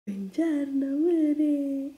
Buongiorno amore.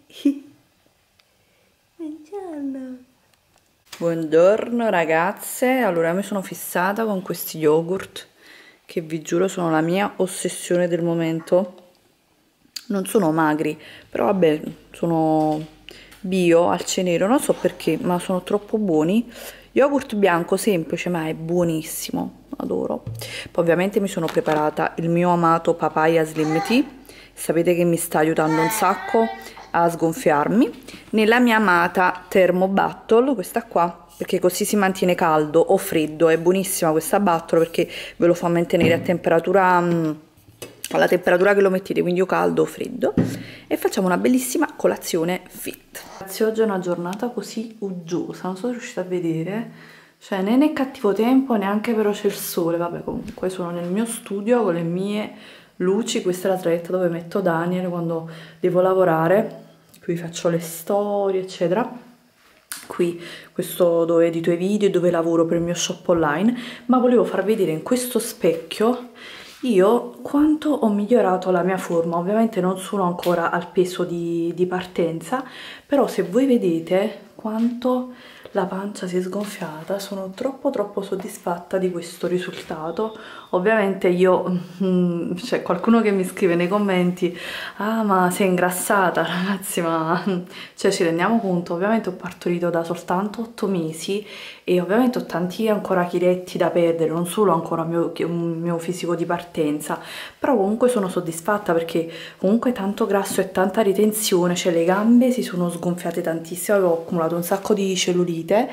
Buongiorno. Buongiorno ragazze, allora mi sono fissata con questi yogurt che vi giuro sono la mia ossessione del momento. Non sono magri, però vabbè, sono bio al cenero, non so perché, ma sono troppo buoni. Yogurt bianco semplice, ma è buonissimo, adoro. Poi ovviamente mi sono preparata il mio amato papaya slim tea. Sapete che mi sta aiutando un sacco a sgonfiarmi. Nella mia amata Thermo Battle, questa qua, perché così si mantiene caldo o freddo. È buonissima questa battle perché ve lo fa mantenere a temperatura alla temperatura che lo mettete, quindi o caldo o freddo, e facciamo una bellissima colazione fit. Ragazzi, oggi è una giornata così uggiosa, non so se riuscite a vedere, cioè né è cattivo tempo neanche però c'è il sole. Vabbè, comunque sono nel mio studio con le mie luci. Questa è la traietta dove metto Daniel quando devo lavorare, qui faccio le storie eccetera. Qui questo dove edito i video e dove lavoro per il mio shop online, ma volevo far vedere in questo specchio io quanto ho migliorato la mia forma. Ovviamente non sono ancora al peso di partenza, però se voi vedete quanto la pancia si è sgonfiata, sono troppo soddisfatta di questo risultato. Ovviamente io, c'è qualcuno che mi scrive nei commenti: ah, ma sei ingrassata ragazzi, ma cioè ci rendiamo conto? Ovviamente ho partorito da soltanto 8 mesi e ovviamente ho tanti ancora chiletti da perdere, non solo ancora un mio fisico di partenza, però comunque sono soddisfatta perché comunque tanto grasso e tanta ritenzione, cioè le gambe si sono sgonfiate tantissimo, avevo accumulato un sacco di cellulite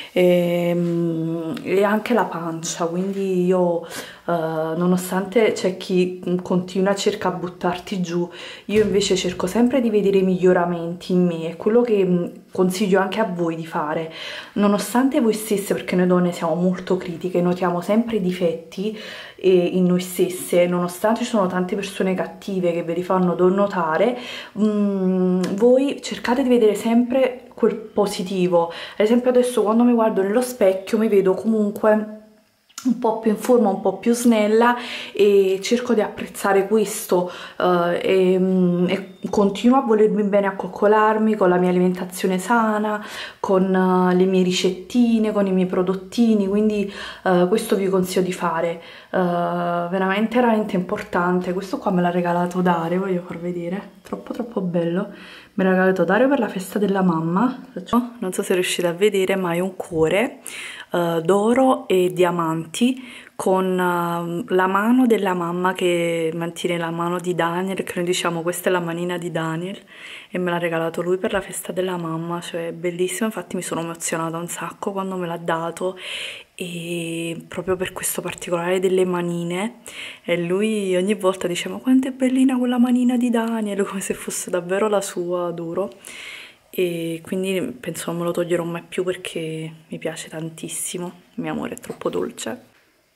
e anche la pancia, quindi io nonostante c'è chi continua a cercare a buttarti giù, io invece cerco sempre di vedere i miglioramenti in me, è quello che consiglio anche a voi di fare, nonostante voi stesse, perché noi donne siamo molto critiche, notiamo sempre i difetti in noi stesse, nonostante ci sono tante persone cattive che ve li fanno notare, voi cercate di vedere sempre quel positivo. Ad esempio adesso quando mi guardo nello specchio mi vedo comunque un po' più in forma, un po' più snella e cerco di apprezzare questo e continuo a volermi bene, a coccolarmi con la mia alimentazione sana, con le mie ricettine, con i miei prodottini, quindi questo vi consiglio di fare, veramente importante. Questo qua me l'ha regalato Dario, voglio far vedere, troppo bello. Me l'ha regalato Dario per la festa della mamma, non so se riuscite a vedere, ma è un cuore d'oro e diamanti con la mano della mamma che mantiene la mano di Daniel, che noi diciamo questa è la manina di Daniel, e me l'ha regalato lui per la festa della mamma, cioè bellissimo. Infatti mi sono emozionata un sacco quando me l'ha dato, e proprio per questo particolare delle manine, e lui ogni volta dice: ma quanto è bellina quella manina di Daniel, come se fosse davvero la sua, adoro. E quindi penso non me lo toglierò mai più perché mi piace tantissimo, il mio amore è troppo dolce.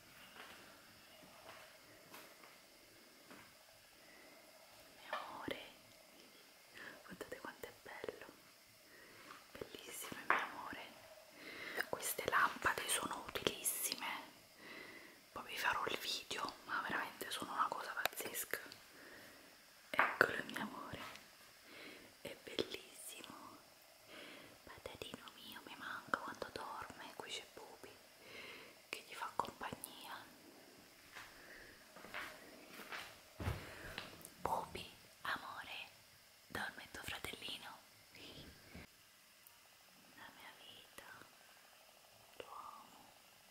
Mio amore, guardate quanto è bello, bellissimo il mio amore. Queste lampade sono utilissime, poi vi farò il video, ma veramente sono una cosa pazzesca. Eccolo il mio amore, è bellissimo. Patatino mio, mi manca quando dorme, qui c'è Bubi che gli fa compagnia. Bubi, amore, dorme tuo fratellino? La mia vita, lo amo.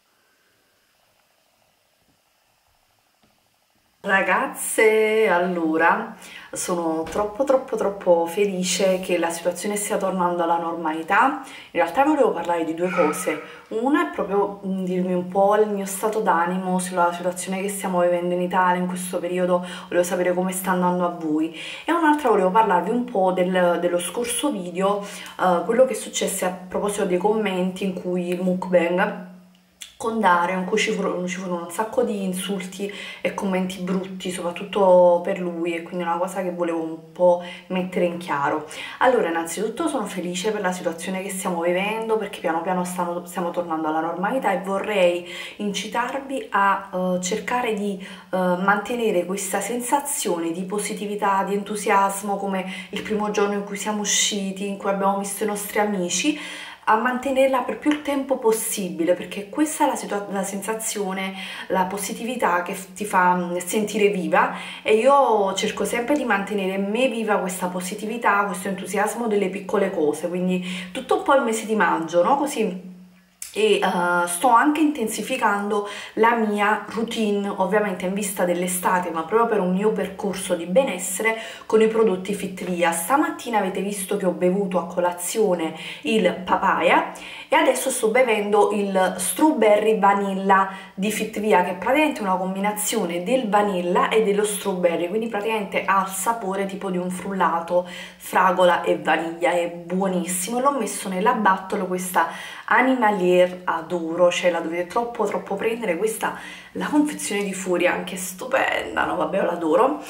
Ragazze, allora sono troppo felice che la situazione stia tornando alla normalità. In realtà volevo parlare di due cose. Una è proprio dirmi un po' il mio stato d'animo sulla situazione che stiamo vivendo in Italia in questo periodo, volevo sapere come sta andando a voi. E un'altra volevo parlarvi un po' dello scorso video, quello che successe a proposito dei commenti in cui il mukbang con Dario, in cui ci furono un sacco di insulti e commenti brutti, soprattutto per lui, e quindi è una cosa che volevo un po' mettere in chiaro. Allora, innanzitutto sono felice per la situazione che stiamo vivendo, perché piano piano stiamo tornando alla normalità, e vorrei incitarvi a cercare di mantenere questa sensazione di positività, di entusiasmo, come il primo giorno in cui siamo usciti, in cui abbiamo visto i nostri amici, a mantenerla per più tempo possibile, perché questa è la sensazione, la positività che ti fa sentire viva, e io cerco sempre di mantenere in me viva questa positività, questo entusiasmo delle piccole cose, quindi tutto un po' il mese di maggio, no? Così. E sto anche intensificando la mia routine, ovviamente in vista dell'estate, ma proprio per un mio percorso di benessere, con i prodotti Fitvia. Stamattina avete visto che ho bevuto a colazione il papaya, e adesso sto bevendo il strawberry vanilla di Fitvia, che è praticamente una combinazione del vanilla e dello strawberry, quindi praticamente ha il sapore tipo di un frullato fragola e vaniglia, è buonissimo. L'ho messo nella battle, questa Animalier, adoro, cioè la dovete troppo prendere, questa, la confezione di Furia, anche stupenda, no vabbè, io l'adoro.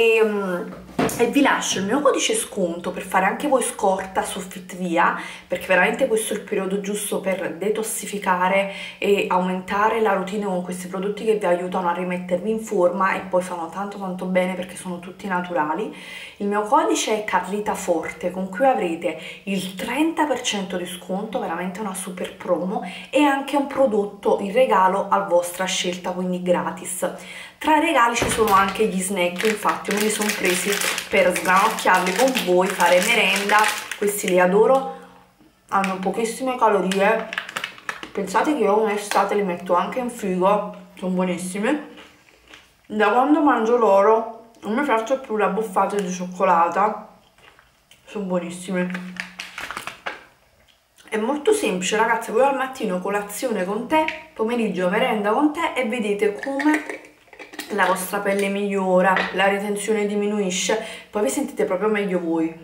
E vi lascio il mio codice sconto per fare anche voi scorta su Fitvia, perché veramente questo è il periodo giusto per detossificare e aumentare la routine con questi prodotti che vi aiutano a rimettervi in forma, e poi fanno tanto bene perché sono tutti naturali. Il mio codice è Carlita Forte, con cui avrete il 30% di sconto, veramente una super promo, e anche un prodotto in regalo a vostra scelta, quindi gratis. Tra i regali ci sono anche gli snack, infatti me li sono presi per sgranocchiarli con voi, fare merenda. Questi li adoro, hanno pochissime calorie, pensate che io in estate li metto anche in frigo, sono buonissimi. Da quando mangio loro non mi faccio più la buffata di cioccolata, sono buonissimi. È molto semplice ragazzi, voi al mattino colazione con te, pomeriggio merenda con te, e vedete come la vostra pelle migliora, la retenzione diminuisce, poi vi sentite proprio meglio voi.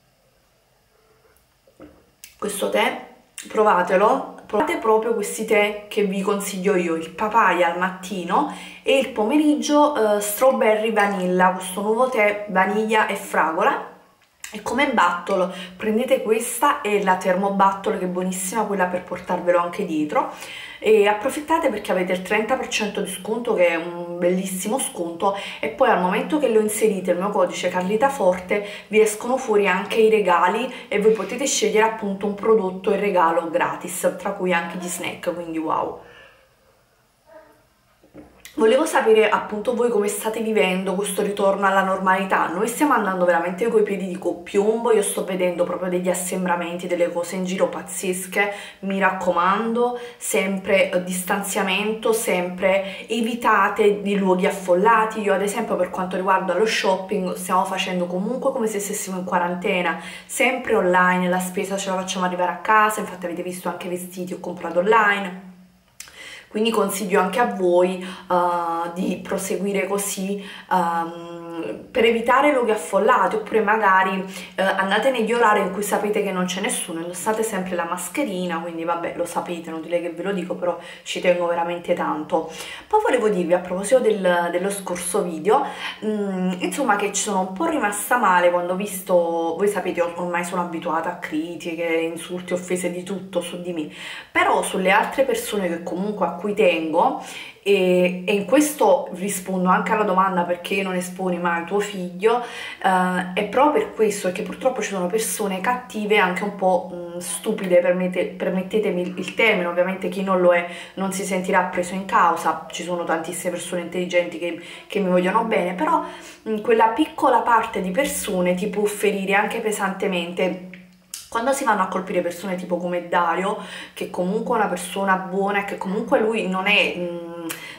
Questo tè, provatelo, provate proprio questi tè che vi consiglio io, il papaya al mattino e il pomeriggio strawberry vanilla, questo nuovo tè vaniglia e fragola. E come battle prendete questa e la Thermo Battle, che è buonissima, quella per portarvelo anche dietro, e approfittate perché avete il 30% di sconto, che è un bellissimo sconto, e poi al momento che lo inserite il mio codice Carlita Forte vi escono fuori anche i regali, e voi potete scegliere appunto un prodotto in regalo gratis, tra cui anche gli snack, quindi wow. Volevo sapere appunto voi come state vivendo questo ritorno alla normalità. Noi stiamo andando veramente coi piedi di piombo, io sto vedendo proprio degli assembramenti, delle cose in giro pazzesche. Mi raccomando, sempre distanziamento, sempre evitate i luoghi affollati. Io ad esempio, per quanto riguarda lo shopping, stiamo facendo comunque come se stessimo in quarantena, sempre online, la spesa ce la facciamo arrivare a casa, infatti avete visto anche i vestiti ho comprato online. Quindi consiglio anche a voi di proseguire così, per evitare luoghi affollati, oppure magari andate negli orari in cui sapete che non c'è nessuno, indossate sempre la mascherina, quindi vabbè, lo sapete, non direi che ve lo dico, però ci tengo veramente tanto. Poi volevo dirvi, a proposito dello scorso video, insomma, che ci sono un po' rimasta male quando ho visto, voi sapete ormai sono abituata a critiche, insulti, offese, di tutto su di me, però sulle altre persone che comunque a cui tengo, e in questo rispondo anche alla domanda perché non esponi mai tuo figlio, è proprio per questo, perché purtroppo ci sono persone cattive, anche un po' stupide, permettetemi il termine, ovviamente chi non lo è non si sentirà preso in causa, ci sono tantissime persone intelligenti che mi vogliono bene, però quella piccola parte di persone ti può ferire anche pesantemente. Quando si vanno a colpire persone tipo come Dario, che comunque è una persona buona e che comunque lui non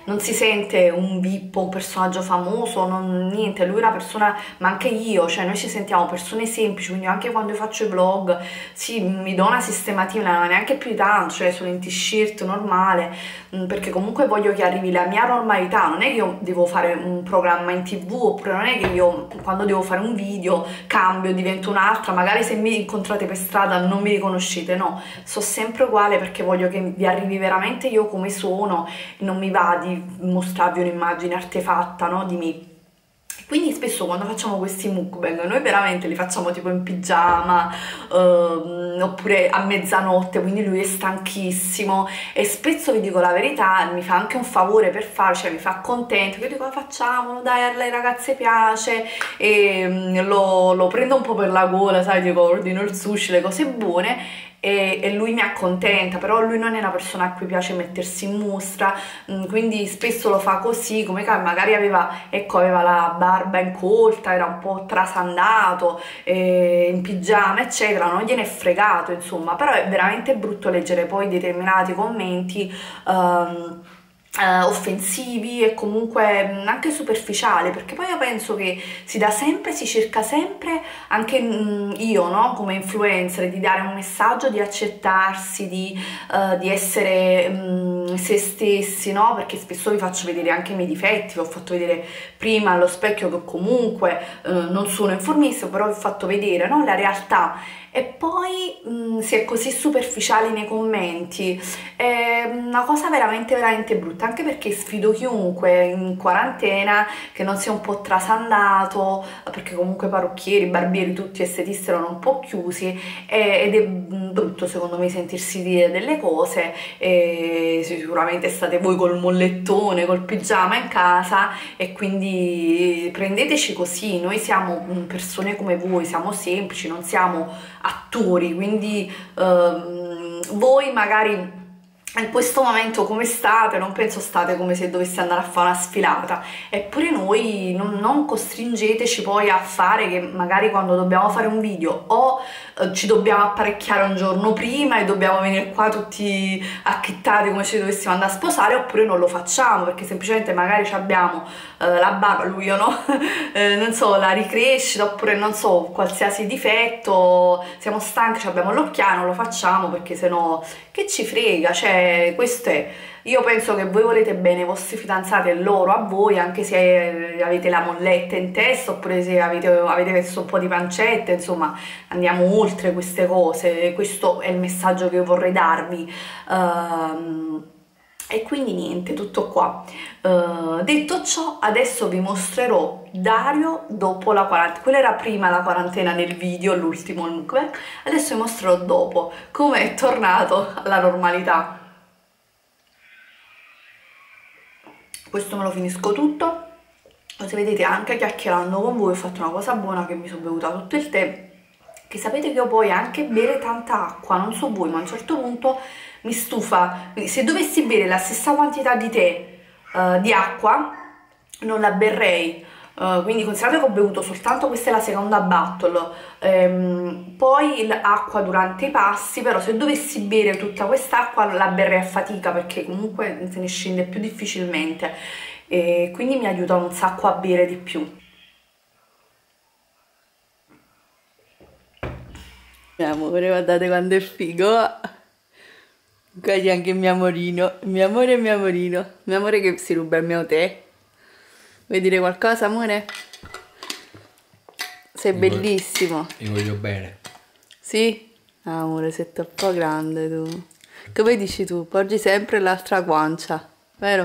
non si sente un VIP, un personaggio famoso, niente, lui è una persona, ma anche io, cioè noi ci sentiamo persone semplici, quindi anche quando io faccio i vlog, sì, mi do una sistematina, neanche più di tanto, cioè sono in t-shirt normale, perché comunque voglio che arrivi la mia normalità, non è che io devo fare un programma in TV, oppure non è che io quando devo fare un video cambio, divento un'altra, magari se mi incontrate per strada non mi riconoscete, no, so sempre uguale perché voglio che vi arrivi veramente io come sono, non mi va di mostrarvi un'immagine artefatta, no, di me. Quindi spesso quando facciamo questi mukbang noi veramente li facciamo tipo in pigiama oppure a mezzanotte, quindi lui è stanchissimo e spesso vi dico la verità, mi fa anche un favore per fare, cioè mi fa contento, io dico facciamolo, dai, alle ragazze piace e lo prendo un po' per la gola, sai, dico ordino il sushi, le cose buone e lui mi accontenta, però lui non è una persona a cui piace mettersi in mostra, quindi spesso lo fa così, come magari aveva, ecco, aveva la barba incolta, era un po' trasandato, in pigiama eccetera, non gliene è fregato insomma, però è veramente brutto leggere poi determinati commenti offensivi e comunque anche superficiali, perché poi io penso che si cerca sempre, anche io, no, come influencer, di dare un messaggio di accettarsi, di essere se stessi, no, perché spesso vi faccio vedere anche i miei difetti, vi ho fatto vedere prima allo specchio che comunque non sono informista, però vi ho fatto vedere, no, la realtà. E poi si è così superficiali nei commenti, è una cosa veramente veramente brutta, anche perché sfido chiunque in quarantena che non sia un po' trasandato, perché comunque parrucchieri, barbieri, tutti estetisti erano un po' chiusi ed è brutto secondo me sentirsi dire delle cose, e sicuramente state voi col mollettone, col pigiama in casa e quindi prendeteci così, noi siamo persone come voi, siamo semplici, non siamo attori, quindi voi magari in questo momento come state, non penso state come se doveste andare a fare una sfilata, eppure noi non costringeteci poi a fare che magari quando dobbiamo fare un video o ci dobbiamo apparecchiare un giorno prima e dobbiamo venire qua tutti acchittati come se dovessimo andare a sposare, oppure non lo facciamo perché semplicemente magari abbiamo la barba, lui io no, non so, la ricrescita oppure non so, qualsiasi difetto, siamo stanchi, abbiamo l'occhiale, non lo facciamo perché sennò che ci frega, cioè questo è, io penso che voi volete bene ai vostri fidanzati e loro a voi, anche se avete la molletta in testa oppure se avete messo un po' di pancetta, insomma andiamo oltre queste cose, questo è il messaggio che io vorrei darvi. E quindi niente, tutto qua. Detto ciò, adesso vi mostrerò Dario dopo la quarantena. Quella era prima la quarantena nel video, l'ultimo mukbang. Adesso vi mostrerò dopo come è tornato alla normalità. Questo me lo finisco tutto. Se vedete, anche chiacchierando con voi ho fatto una cosa buona, che mi sono bevuta tutto il tè, che sapete che io poi anche bere tanta acqua, non so voi, ma a un certo punto mi stufa. Quindi se dovessi bere la stessa quantità di tè, di acqua, non la berrei. Quindi considerate che ho bevuto soltanto, questa è la seconda bottle, poi l'acqua durante i passi, però se dovessi bere tutta quest'acqua la berrei a fatica perché comunque se ne scende più difficilmente e quindi mi aiuta un sacco a bere di più. Mio amore, guardate quando è figo. Qua c'è anche il mio amorino, il mio amore e il mio amorino. Il mio amore che si ruba il mio tè. Vuoi dire qualcosa, amore? Sei bellissimo. Io voglio bene. Sì? Ah, amore, sei troppo grande tu. Come dici tu? Porgi sempre l'altra guancia, vero?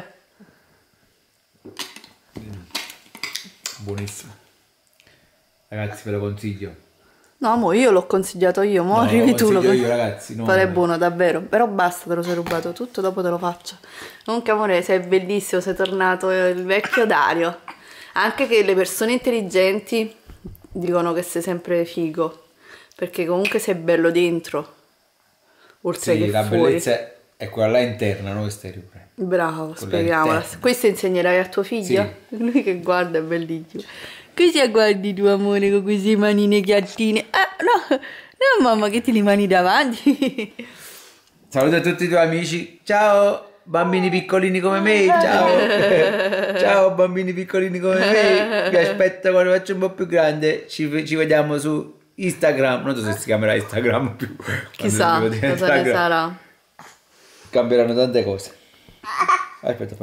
Buonissimo. Ragazzi, ve lo consiglio. No, amore, io l'ho consigliato io, mo arrivi tu. Lo consiglio io, ragazzi. No, però è buono, davvero. Però basta, te lo sei rubato tutto, dopo te lo faccio. Comunque, amore, sei bellissimo, sei tornato il vecchio Dario. Anche che le persone intelligenti dicono che sei sempre figo, perché comunque sei bello dentro, oltre che la fuori. bellezza è quella là interna, no? Che stai riprendendo. Bravo, spieghiamola. Questo insegnerai a tuo figlio? Sì. Lui che guarda è bellissimo. Cosa guardi tu, amore, con queste manine chiattine? Ah, no, no, mamma, che ti li mani davanti. Saluta a tutti i tuoi amici. Ciao! bambini piccolini come me, ciao. Ciao bambini piccolini come me. Vi aspetto quando faccio un po' più grande. Ci vediamo su Instagram. Non so se si chiamerà Instagram più. Chissà cosa ne sarà. Cambieranno tante cose. Aspetta,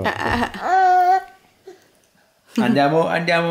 andiamo.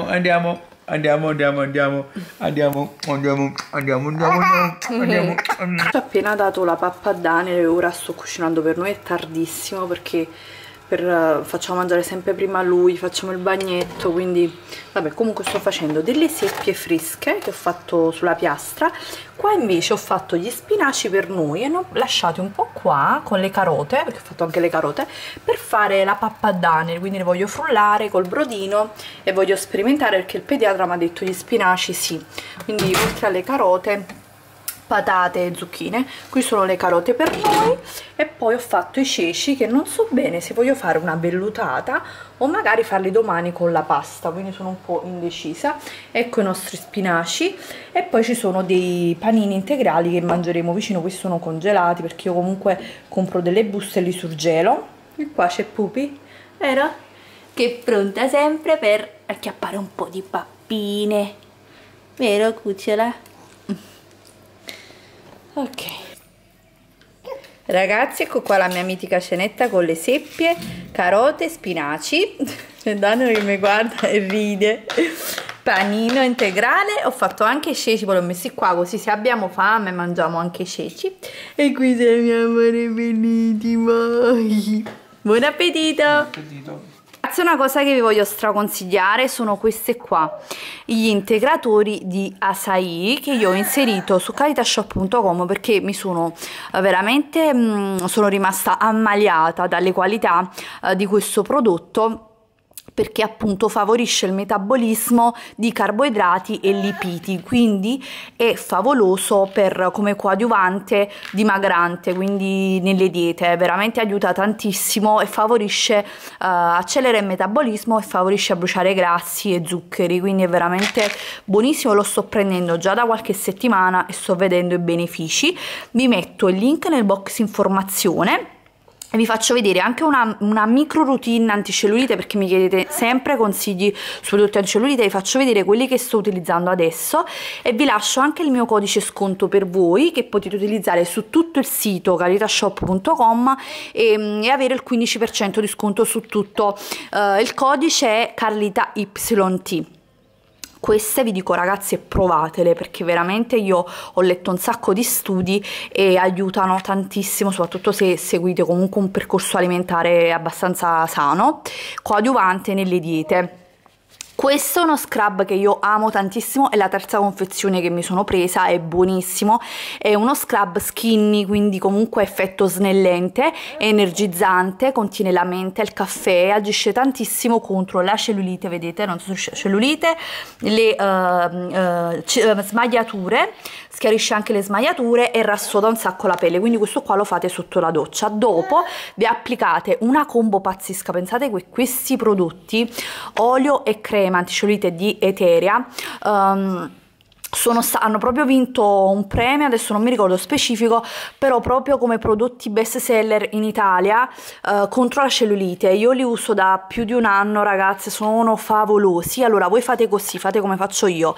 Ci ho appena dato la pappa a Daniel e ora sto cucinando per noi, è tardissimo perché facciamo mangiare sempre prima a lui, facciamo il bagnetto, quindi vabbè, comunque sto facendo delle seppie fresche che ho fatto sulla piastra. Qua invece ho fatto gli spinaci per noi e ne ho lasciati un po' qua con le carote, perché ho fatto anche le carote, per fare la pappa a Daniel, quindi le voglio frullare col brodino e voglio sperimentare perché il pediatra mi ha detto gli spinaci sì, quindi oltre alle carote patate e zucchine. Qui sono le carote per noi e poi ho fatto i ceci che non so bene se voglio fare una vellutata o magari farli domani con la pasta, quindi sono un po' indecisa. Ecco i nostri spinaci e poi ci sono dei panini integrali che mangeremo vicino, questi sono congelati perché io comunque compro delle buste e li surgelo. E qua c'è Pupi, vero? Che è pronta sempre per acchiappare un po' di pappine, vero cucciola? Ok ragazzi, ecco qua la mia mitica cenetta con le seppie, carote, spinaci. C'è Daniel che mi guarda e ride. Panino integrale, ho fatto anche i ceci, poi li ho messi qua così se abbiamo fame mangiamo anche i ceci. E qui c'è il mio amore bellissimo. Buon appetito! Buon appetito! Una cosa che vi voglio straconsigliare sono queste qua, gli integratori di açaí che io ho inserito su caritashop.com perché mi sono veramente sono rimasta ammaliata dalle qualità di questo prodotto, perché appunto favorisce il metabolismo di carboidrati e lipidi, quindi è favoloso come coadiuvante dimagrante, quindi nelle diete veramente aiuta tantissimo e favorisce, accelera il metabolismo e favorisce a bruciare grassi e zuccheri, quindi è veramente buonissimo. Lo sto prendendo già da qualche settimana e sto vedendo i benefici. Vi metto il link nel box informazione. E vi faccio vedere anche una micro routine anticellulite, perché mi chiedete sempre consigli sui prodotti anticellulite. Vi faccio vedere quelli che sto utilizzando adesso e vi lascio anche il mio codice sconto per voi che potete utilizzare su tutto il sito caritashop.com e avere il 15% di sconto su tutto. Il codice è CarlitaYT. Queste vi dico ragazzi, provatele perché veramente io ho letto un sacco di studi e aiutano tantissimo, soprattutto se seguite comunque un percorso alimentare abbastanza sano, coadiuvante nelle diete. Questo è uno scrub che io amo tantissimo, è la terza confezione che mi sono presa, è buonissimo, è uno scrub skinny, quindi comunque effetto snellente, è energizzante, contiene la menta e il caffè, agisce tantissimo contro la cellulite, vedete, non so se cellulite, le smagliature, schiarisce anche le smagliature e rassoda un sacco la pelle, quindi questo qua lo fate sotto la doccia. Dopo vi applicate una combo pazzesca, pensate che questi prodotti, olio e crema anticellulite di Eteria, hanno proprio vinto un premio, adesso non mi ricordo specifico, però proprio come prodotti best seller in Italia contro la cellulite. Io li uso da più di un anno ragazzi, sono favolosi. Allora voi fate così, fate come faccio io,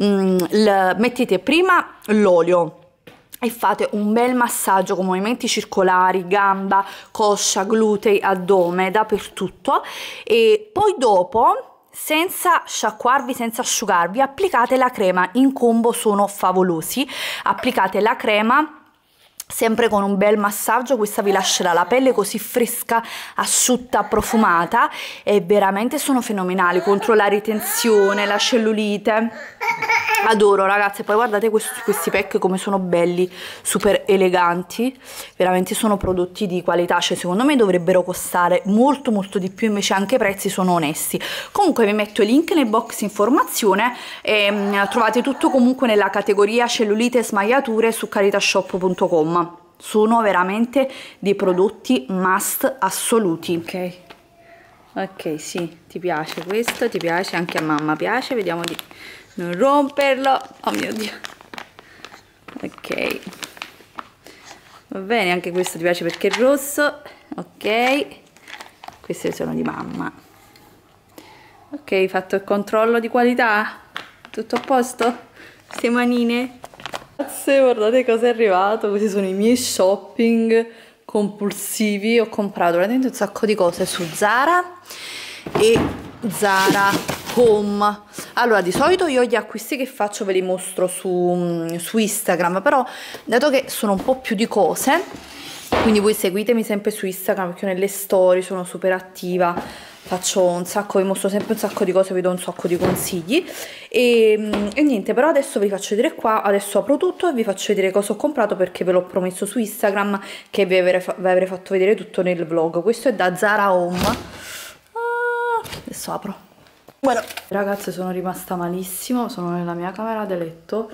mettete prima l'olio e fate un bel massaggio con movimenti circolari, gamba, coscia, glutei, addome, dappertutto, e poi dopo, senza sciacquarvi, senza asciugarvi, applicate la crema. In combo sono favolosi. Applicate la crema sempre con un bel massaggio, questa vi lascerà la pelle così fresca, asciutta, profumata, e veramente sono fenomenali contro la ritenzione, la cellulite. Adoro ragazze. Poi guardate questi pack come sono belli, super eleganti, veramente sono prodotti di qualità, cioè secondo me dovrebbero costare molto molto di più, invece anche i prezzi sono onesti. Comunque vi metto i link nel box informazione e trovate tutto comunque nella categoria cellulite e smagliature su caritashop.com. Sono veramente dei prodotti must assoluti. Ok, sì, ti piace questo, ti piace, anche a mamma piace, vediamo di non romperlo. Oh mio Dio. Ok, Va bene, anche questo ti piace perché è rosso. Ok, queste sono di mamma. Ok, fatto il controllo di qualità? Tutto a posto? Queste manine? Grazie, guardate cosa è arrivato. Questi sono i miei shopping compulsivi. Ho comprato veramente un sacco di cose su Zara e Zara Home. Allora, di solito io gli acquisti che faccio ve li mostro su Instagram, però dato che sono un po' più di cose, quindi voi seguitemi sempre su Instagram perché io nelle storie sono super attiva, faccio un sacco, vi mostro sempre un sacco di cose, vi do un sacco di consigli e niente, però adesso vi faccio vedere qua, adesso apro tutto e vi faccio vedere cosa ho comprato perché ve l'ho promesso su Instagram che vi avrei fatto vedere tutto nel vlog. Questo è da Zara Home. Adesso apro. Bueno, ragazze, sono rimasta malissimo, sono nella mia camera da letto,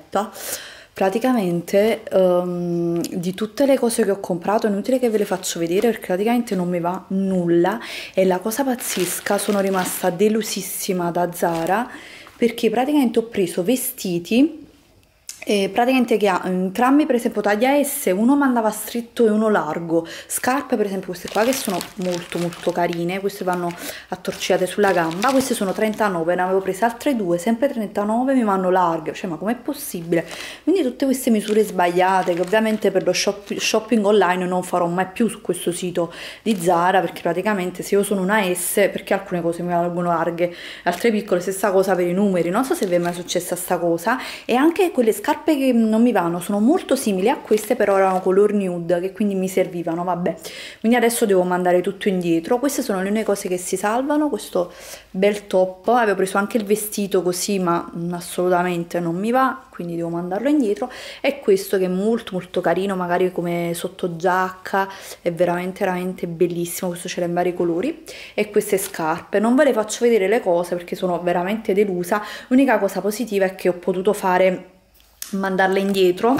praticamente di tutte le cose che ho comprato è inutile che ve le faccio vedere perché praticamente non mi va nulla e la cosa pazzesca, sono rimasta delusissima da Zara perché praticamente ho preso vestiti praticamente che ha entrambi, per esempio taglia S, uno mandava stretto e uno largo, scarpe per esempio queste qua che sono molto molto carine, queste vanno attorcigliate sulla gamba, queste sono 39, ne avevo prese altre due, sempre 39, mi vanno larghe, cioè ma com'è possibile? Quindi tutte queste misure sbagliate che ovviamente per lo shopping online non farò mai più su questo sito di Zara perché praticamente se io sono una S, perché alcune cose mi valgono larghe, altre piccole, stessa cosa per i numeri, non so se vi è mai successa sta cosa, e anche quelle scarpe che non mi vanno sono molto simili a queste, però erano color nude che quindi mi servivano, vabbè, quindi adesso devo mandare tutto indietro. Queste sono le uniche cose che si salvano, questo bel top, avevo preso anche il vestito così ma assolutamente non mi va, quindi devo mandarlo indietro, e questo che è molto molto carino, magari come sottogiacca, è veramente veramente bellissimo, questo ce l'ha in vari colori, e queste scarpe. Non ve le faccio vedere le cose perché sono veramente delusa, l'unica cosa positiva è che ho potuto mandarle indietro.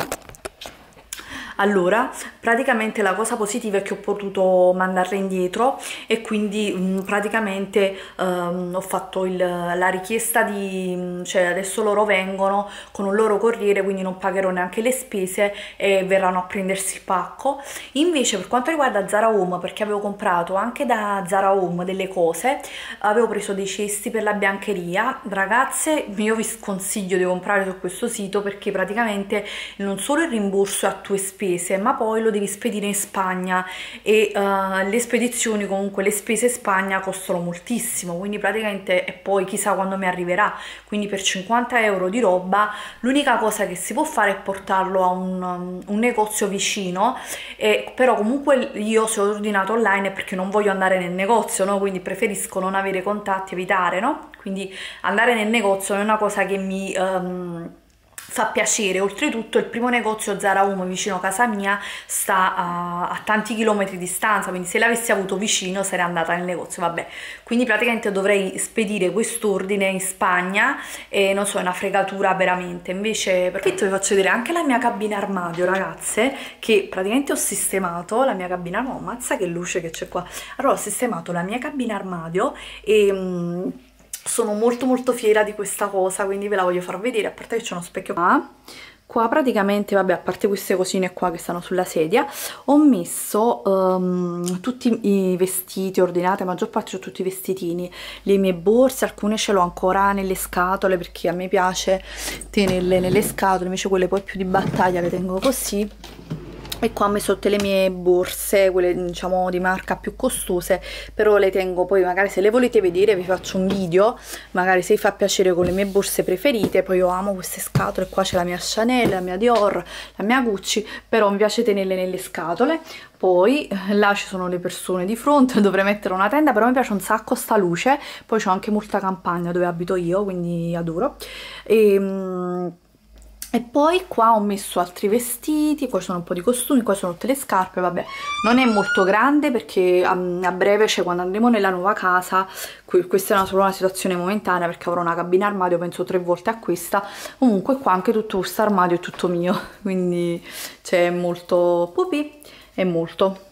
Allora, praticamente la cosa positiva è che ho potuto mandarle indietro e quindi praticamente ho fatto la richiesta cioè adesso loro vengono con un loro corriere, quindi non pagherò neanche le spese e verranno a prendersi il pacco. Invece per quanto riguarda Zara Home, perché avevo comprato anche da Zara Home delle cose, avevo preso dei cesti per la biancheria. Ragazze, io vi sconsiglio di comprare su questo sito perché praticamente non solo il rimborso è a tue spese, ma poi lo devi spedire in Spagna e le spedizioni, comunque le spese in Spagna costano moltissimo, quindi praticamente, e poi chissà quando mi arriverà, quindi per 50 euro di roba l'unica cosa che si può fare è portarlo a un negozio vicino, però comunque io se ho ordinato online è perché non voglio andare nel negozio, no? Quindi preferisco non avere contatti, evitare, no? Quindi andare nel negozio non è una cosa che mi fa piacere. Oltretutto il primo negozio Zara Home vicino a casa mia sta a tanti chilometri di distanza, quindi se l'avessi avuto vicino sarei andata nel negozio, vabbè, quindi praticamente dovrei spedire quest'ordine in Spagna e non so, è una fregatura veramente. Invece perfetto, vi faccio vedere anche la mia cabina armadio, ragazze, che praticamente ho sistemato la mia cabina, no, mazza che luce che c'è qua. Allora ho sistemato la mia cabina armadio e sono molto molto fiera di questa cosa, quindi ve la voglio far vedere, a parte che c'è uno specchio qua praticamente, vabbè, a parte queste cosine qua che stanno sulla sedia, ho messo tutti i vestiti ordinati, la maggior parte ho tutti i vestitini, le mie borse, alcune ce l'ho ancora nelle scatole perché a me piace tenerle nelle scatole, invece quelle poi più di battaglia le tengo così. E qua ho messo tutte le mie borse, quelle diciamo di marca più costose, però le tengo, poi magari se le volete vedere vi faccio un video, magari se vi fa piacere, con le mie borse preferite. Poi io amo queste scatole, qua c'è la mia Chanel, la mia Dior, la mia Gucci, però mi piace tenerle nelle scatole. Poi là ci sono le persone di fronte, dovrei mettere una tenda, però mi piace un sacco sta luce. Poi c'ho anche molta campagna dove abito io, quindi adoro. E poi qua ho messo altri vestiti, qua sono un po' di costumi, qua sono tutte le scarpe, vabbè, non è molto grande perché a breve, cioè quando andremo nella nuova casa, questa è solo una situazione momentanea perché avrò una cabina armadio, penso 3 volte a questa, comunque qua anche tutto questo armadio è tutto mio, quindi c'è molto pupì e molto.